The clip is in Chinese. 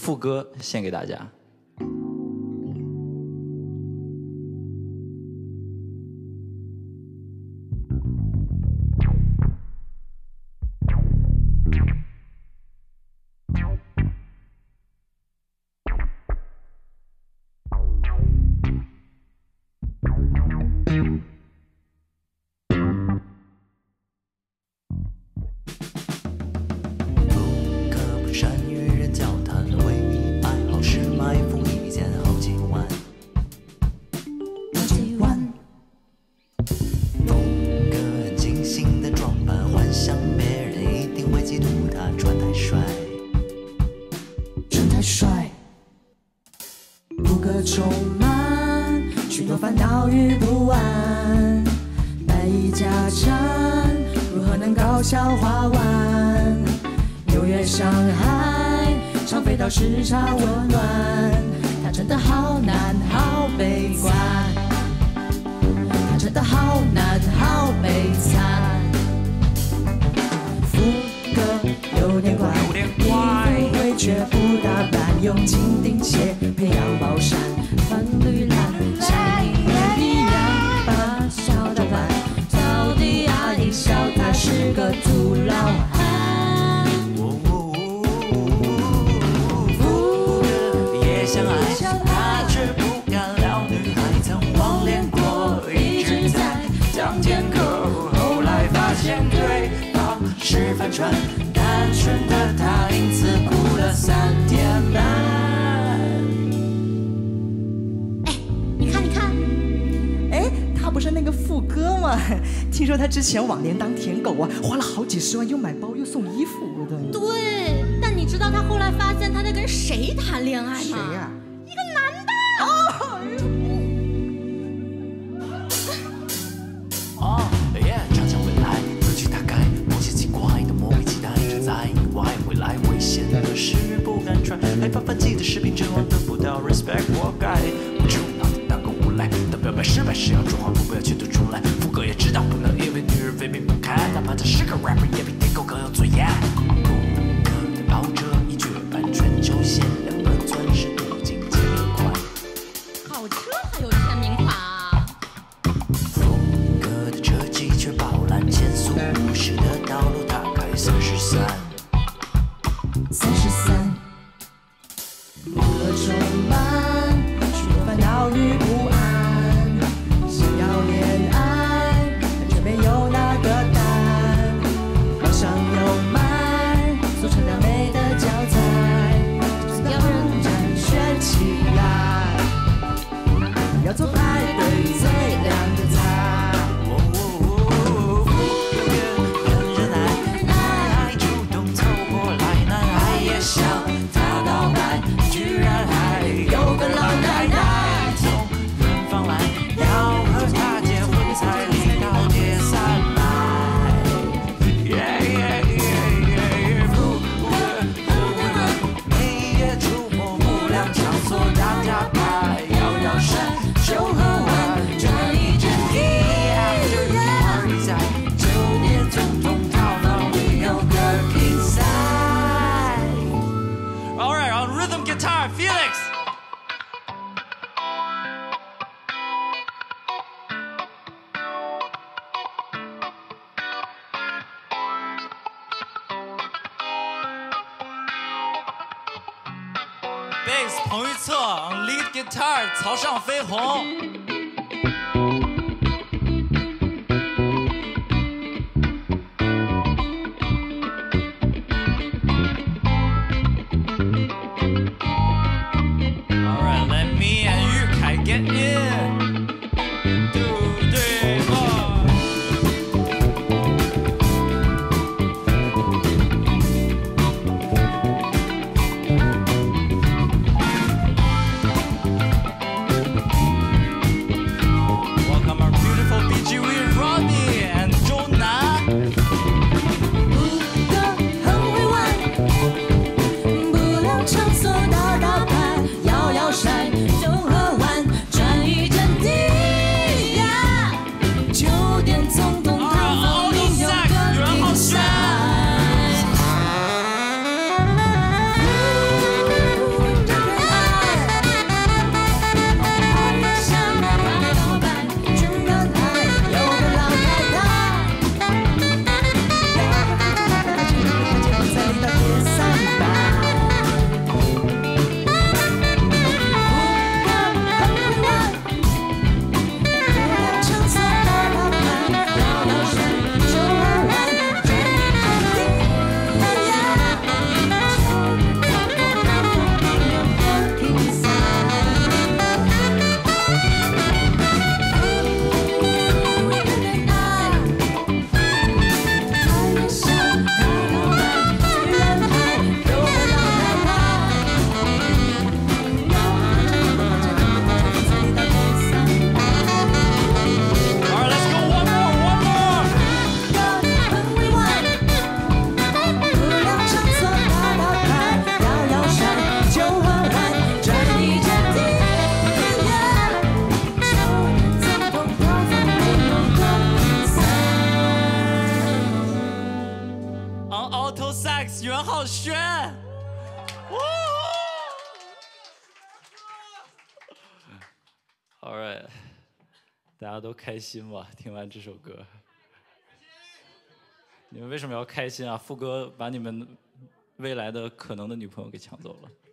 副歌献给大家。 充满许多烦恼与不安，难以加成，如何能高效化完？纽约、上海，常飞到时差温暖，他真的好难，好悲观，他真的好难，好悲惨。副歌有点怪，衣服会却不打扮，用金钉鞋配羊毛衫。粉绿蓝，像音乐一样把笑打扮。到底阿姨笑他是个土老汉。 副歌也相爱，他却不敢聊。女孩曾网恋过，一直在讲天口。后来发现对方是帆船，单纯的他因此哭了3天半。 不是那个副歌吗？听说他之前网恋当舔狗啊，花了好几10万，又买包又送衣服的。 对，但你知道他后来发现他在跟谁谈恋爱吗？ 谁呀？ 一个男的。 畅想未来，歌曲大概某些奇怪的魔鬼期待着在意外，未来危险的事不敢try，害怕反击的士兵指望得不到 respect， 活该。不知无脑的当个无赖，当表白失败时要装潢，不要全都出来。副歌也知道不能因为女人非命不开，哪怕他是个 rapper， 也比舔狗更有尊严。副歌的跑者一绝版，全球限量的钻石镀金签名款。 跑车还有签名款啊？ 副歌的车技却爆烂，限速50的道路大概33。 副歌充满许多烦恼与不安，想要恋爱，但却没有那个胆，网上有卖做成良美的教材，真的要认真学起来，要做派对最亮的菜。 人人爱主动凑过来，男孩也想他告白，居然还有个老奶奶从远方来，要和他结婚彩礼到解散来。每夜触摸不良场所当家牌，摇山就喝完转一整天。在9年总统套房里有个 king size。 All right, on rhythm guitar, Felix。Bass 彭昱策 on lead guitar， 曹尚飞鸿。Get in， 2、3、4。 好悬。All right， 大家都开心吧？听完这首歌，你们为什么要开心啊？副歌把你们未来的可能的女朋友给抢走了。